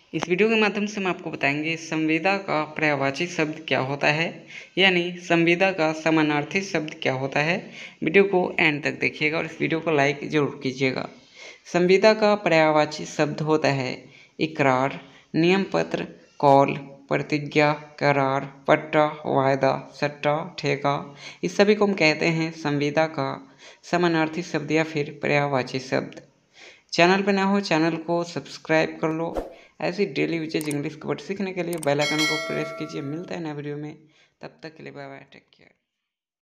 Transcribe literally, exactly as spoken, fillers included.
इस वीडियो के माध्यम से हम आपको बताएंगे संविदा का पर्यायवाची शब्द क्या होता है, यानी संविदा का समानार्थी शब्द क्या होता है। वीडियो को एंड तक देखिएगा और इस वीडियो को लाइक जरूर कीजिएगा। संविदा का पर्यायवाची शब्द होता है इकरार, नियम पत्र, कौल, प्रतिज्ञा, करार, पट्टा, वायदा, सट्टा, ठेका। इस सभी को हम कहते हैं संविदा का समानार्थी शब्द या फिर पर्यायवाची शब्द। चैनल पर नया हो चैनल को सब्सक्राइब कर लो। ऐसी डेली यूजेज इंग्लिश वर्ड सीखने के लिए बेल आइकन को प्रेस कीजिए। मिलता है नया वीडियो में, तब तक के लिए बाय बाय, टेक केयर।